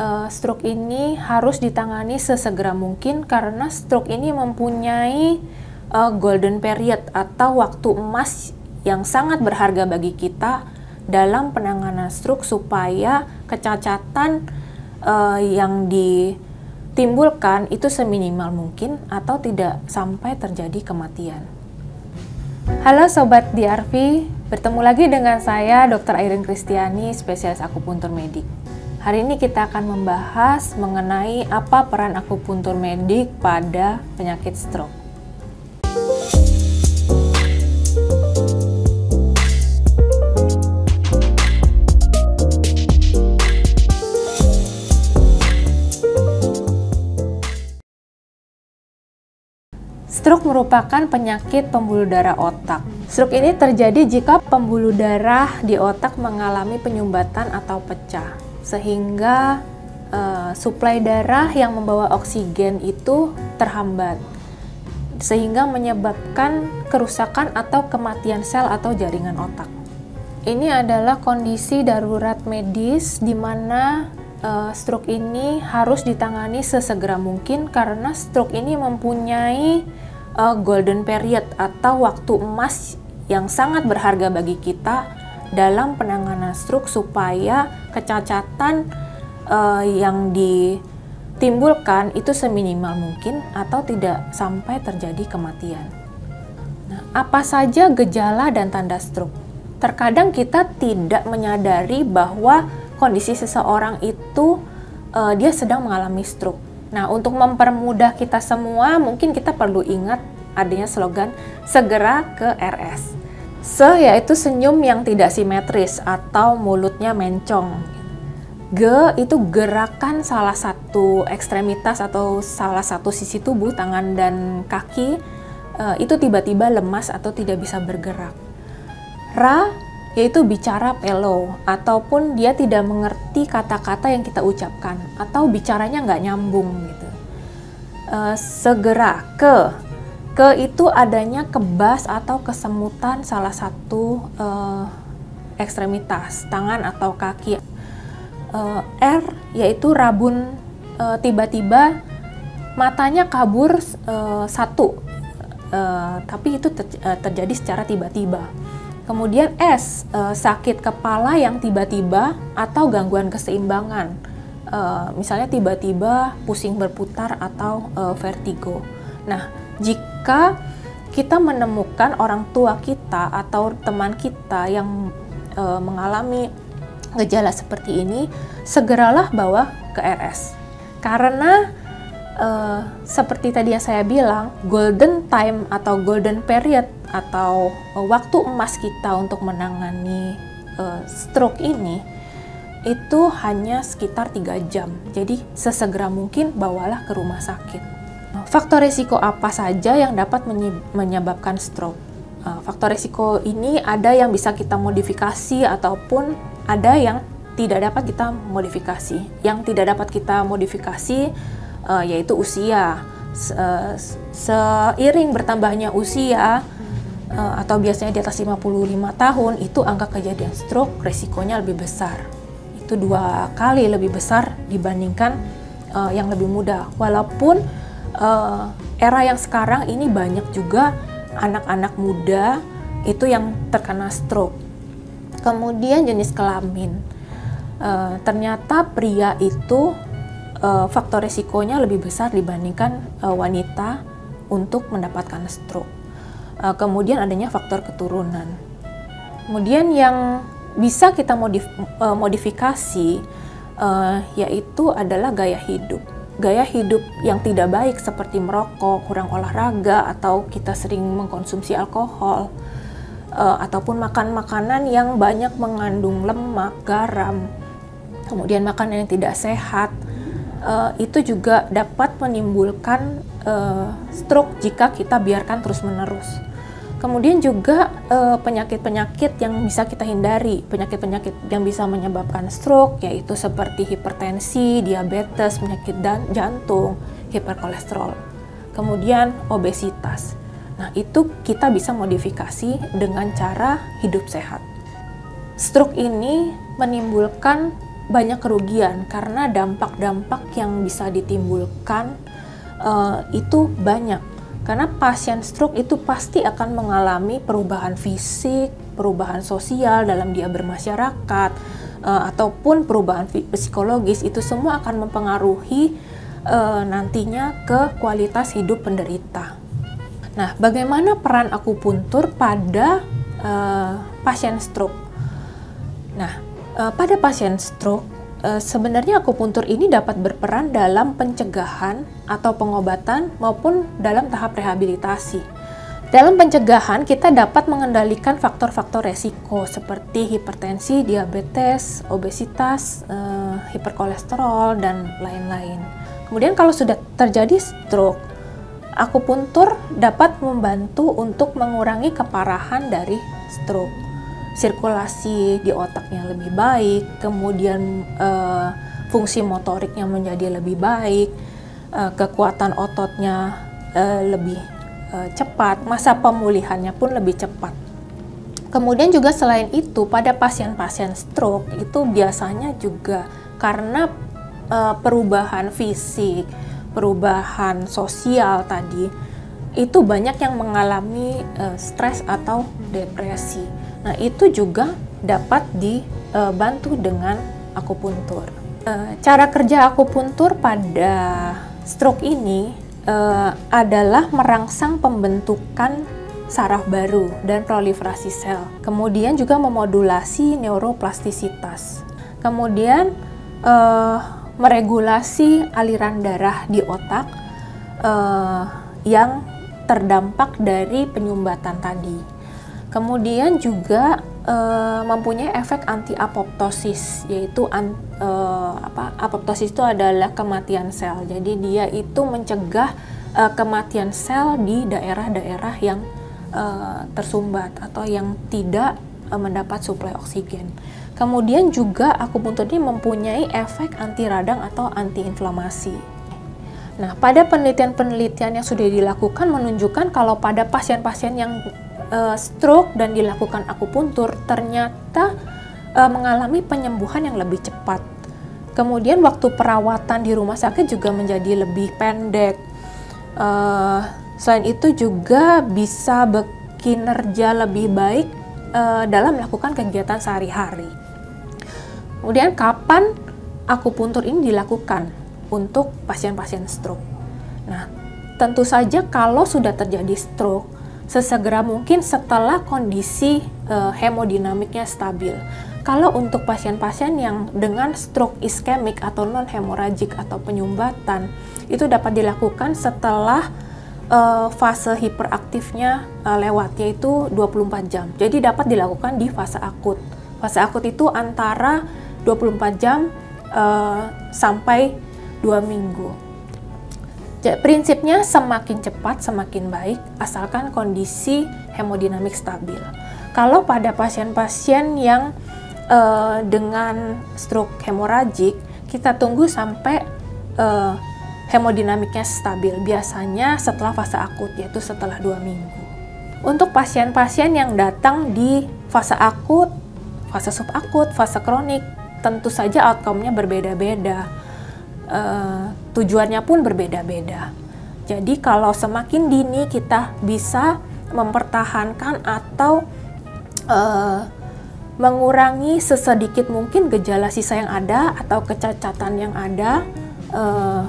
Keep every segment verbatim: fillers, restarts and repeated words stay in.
uh, stroke ini harus ditangani sesegera mungkin karena stroke ini mempunyai uh, golden period atau waktu emas yang sangat berharga bagi kita dalam penanganan stroke supaya kecacatan uh, yang ditimbulkan itu seminimal mungkin atau tidak sampai terjadi kematian. Halo Sobat D R V, bertemu lagi dengan saya dokter Airin Kristiani, spesialis akupuntur medik. Hari ini kita akan membahas mengenai apa peran akupuntur medik pada penyakit stroke. Stroke merupakan penyakit pembuluh darah otak. Stroke ini terjadi jika pembuluh darah di otak mengalami penyumbatan atau pecah, sehingga uh, suplai darah yang membawa oksigen itu terhambat, sehingga menyebabkan kerusakan atau kematian sel atau jaringan otak. Ini adalah kondisi darurat medis di mana uh, stroke ini harus ditangani sesegera mungkin karena stroke ini mempunyai uh, golden period atau waktu emas yang sangat berharga bagi kita dalam penanganan stroke supaya kecacatan uh, yang ditimbulkan itu seminimal mungkin atau tidak sampai terjadi kematian. Nah, apa saja gejala dan tanda stroke? Terkadang kita tidak menyadari bahwa kondisi seseorang itu uh, dia sedang mengalami stroke. Nah, untuk mempermudah kita semua, mungkin kita perlu ingat adanya slogan segera ke R S. Se yaitu senyum yang tidak simetris atau mulutnya mencong. G itu gerakan salah satu ekstremitas atau salah satu sisi tubuh, tangan dan kaki uh, itu tiba-tiba lemas atau tidak bisa bergerak. Ra yaitu bicara pelo ataupun dia tidak mengerti kata-kata yang kita ucapkan atau bicaranya nggak nyambung gitu. Uh, segera ke ke itu adanya kebas atau kesemutan salah satu uh, ekstremitas tangan atau kaki. Uh, R yaitu rabun, uh, tiba-tiba matanya kabur uh, satu, uh, tapi itu ter uh, terjadi secara tiba-tiba. Kemudian S, uh, sakit kepala yang tiba-tiba atau gangguan keseimbangan, uh, misalnya tiba-tiba pusing berputar atau uh, vertigo. Nah, jika kita menemukan orang tua kita atau teman kita yang uh, mengalami gejala seperti ini, segeralah bawa ke R S. Karena uh, seperti tadi yang saya bilang, golden time atau golden period atau uh, waktu emas kita untuk menangani uh, stroke ini itu hanya sekitar tiga jam. Jadi sesegera mungkin bawalah ke rumah sakit. Faktor risiko apa saja yang dapat menyebabkan stroke? Uh, faktor risiko ini ada yang bisa kita modifikasi ataupun ada yang tidak dapat kita modifikasi. Yang tidak dapat kita modifikasi uh, yaitu usia. Se uh, seiring bertambahnya usia uh, atau biasanya di atas lima puluh lima tahun, itu angka kejadian stroke risikonya lebih besar. Itu dua kali lebih besar dibandingkan uh, yang lebih muda. Walaupun Uh, era yang sekarang ini banyak juga anak-anak muda itu yang terkena stroke. Kemudian jenis kelamin, uh, ternyata pria itu uh, faktor risikonya lebih besar dibandingkan uh, wanita untuk mendapatkan stroke. Uh, kemudian adanya faktor keturunan. Kemudian yang bisa kita modif uh, modifikasi uh, yaitu adalah gaya hidup. Gaya hidup yang tidak baik seperti merokok, kurang olahraga, atau kita sering mengkonsumsi alkohol, uh, ataupun makan makanan yang banyak mengandung lemak, garam, kemudian makanan yang tidak sehat, uh, itu juga dapat menimbulkan uh, stroke jika kita biarkan terus-menerus. Kemudian juga penyakit-penyakit yang bisa kita hindari, penyakit-penyakit yang bisa menyebabkan stroke yaitu seperti hipertensi, diabetes, penyakit jantung, hiperkolesterol, kemudian obesitas. Nah, itu kita bisa modifikasi dengan cara hidup sehat. Stroke ini menimbulkan banyak kerugian karena dampak-dampak yang bisa ditimbulkan uh, itu banyak. Karena pasien stroke itu pasti akan mengalami perubahan fisik, perubahan sosial dalam dia bermasyarakat, uh, ataupun perubahan psikologis. Itu semua akan mempengaruhi uh, nantinya ke kualitas hidup penderita. Nah, bagaimana peran akupuntur pada uh, pasien stroke? Nah, Uh, pada pasien stroke, uh, sebenarnya akupuntur ini dapat berperan dalam pencegahan atau pengobatan maupun dalam tahap rehabilitasi. Dalam pencegahan, kita dapat mengendalikan faktor-faktor resiko seperti hipertensi, diabetes, obesitas, uh, hiperkolesterol, dan lain-lain. Kemudian kalau sudah terjadi stroke, akupuntur dapat membantu untuk mengurangi keparahan dari stroke. Sirkulasi di otaknya lebih baik, kemudian uh, fungsi motoriknya menjadi lebih baik, uh, kekuatan ototnya uh, lebih uh, cepat, masa pemulihannya pun lebih cepat. Kemudian juga selain itu, pada pasien-pasien stroke itu biasanya juga karena uh, perubahan fisik, perubahan sosial tadi, itu banyak yang mengalami uh, stres atau depresi. Nah, itu juga dapat dibantu dengan akupuntur. Cara kerja akupuntur pada stroke ini adalah merangsang pembentukan saraf baru dan proliferasi sel. Kemudian juga memodulasi neuroplastisitas. Kemudian meregulasi aliran darah di otak yang terdampak dari penyumbatan tadi. Kemudian juga e, mempunyai efek anti-apoptosis, yaitu an, e, apa, apoptosis itu adalah kematian sel. Jadi dia itu mencegah e, kematian sel di daerah-daerah yang e, tersumbat atau yang tidak e, mendapat suplai oksigen. Kemudian juga akupuntur ini mempunyai efek anti radang atau anti-inflamasi. Nah, pada penelitian-penelitian yang sudah dilakukan menunjukkan kalau pada pasien-pasien yang stroke dan dilakukan akupuntur ternyata uh, mengalami penyembuhan yang lebih cepat. Kemudian waktu perawatan di rumah sakit juga menjadi lebih pendek. Uh, selain itu juga bisa bekinerja lebih baik uh, dalam melakukan kegiatan sehari-hari. Kemudian kapan akupuntur ini dilakukan untuk pasien-pasien stroke? Nah, tentu saja kalau sudah terjadi stroke, sesegera mungkin setelah kondisi uh, hemodinamiknya stabil. Kalau untuk pasien-pasien yang dengan stroke iskemik atau non-hemoragik atau penyumbatan, itu dapat dilakukan setelah uh, fase hiperaktifnya uh, lewat, yaitu dua puluh empat jam. Jadi dapat dilakukan di fase akut. Fase akut itu antara dua puluh empat jam uh, sampai dua minggu. Prinsipnya semakin cepat semakin baik asalkan kondisi hemodinamik stabil. Kalau pada pasien-pasien yang uh, dengan stroke hemoragik, kita tunggu sampai uh, hemodinamiknya stabil, biasanya setelah fase akut, yaitu setelah dua minggu. Untuk pasien-pasien yang datang di fase akut, fase subakut, fase kronik, tentu saja outcome-nya berbeda-beda. Uh, tujuannya pun berbeda-beda. Jadi kalau semakin dini kita bisa mempertahankan atau uh, mengurangi sesedikit mungkin gejala sisa yang ada atau kecacatan yang ada, uh,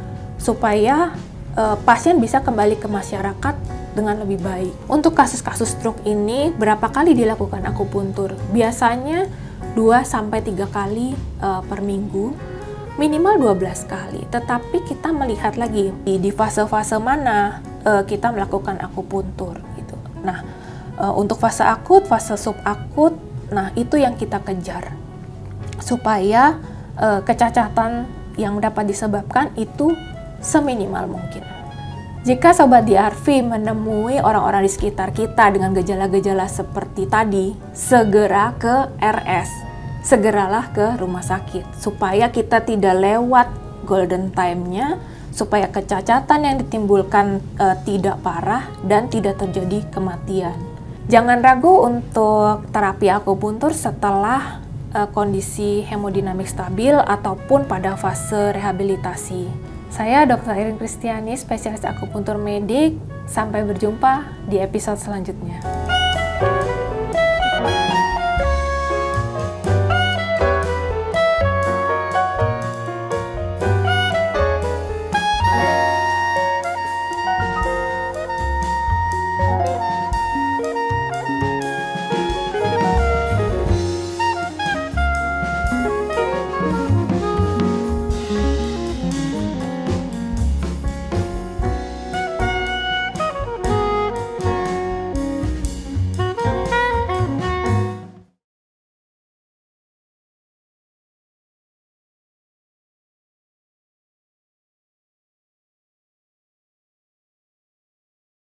supaya uh, pasien bisa kembali ke masyarakat dengan lebih baik. Untuk kasus-kasus stroke ini berapa kali dilakukan akupuntur? Biasanya dua sampai tiga kali uh, per minggu. Minimal dua belas kali, tetapi kita melihat lagi di fase-fase mana uh, kita melakukan akupuntur gitu. Nah, uh, untuk fase akut, fase subakut, nah itu yang kita kejar supaya uh, kecacatan yang dapat disebabkan itu seminimal mungkin. Jika Sobat D R V menemui orang-orang di sekitar kita dengan gejala-gejala seperti tadi, segera ke R S. Segeralah ke rumah sakit supaya kita tidak lewat golden time-nya, supaya kecacatan yang ditimbulkan e, tidak parah dan tidak terjadi kematian. Jangan ragu untuk terapi akupuntur setelah uh, kondisi hemodinamik stabil ataupun pada fase rehabilitasi. Saya dokter Irin Kristiani, spesialis akupuntur medik. Sampai berjumpa di episode selanjutnya.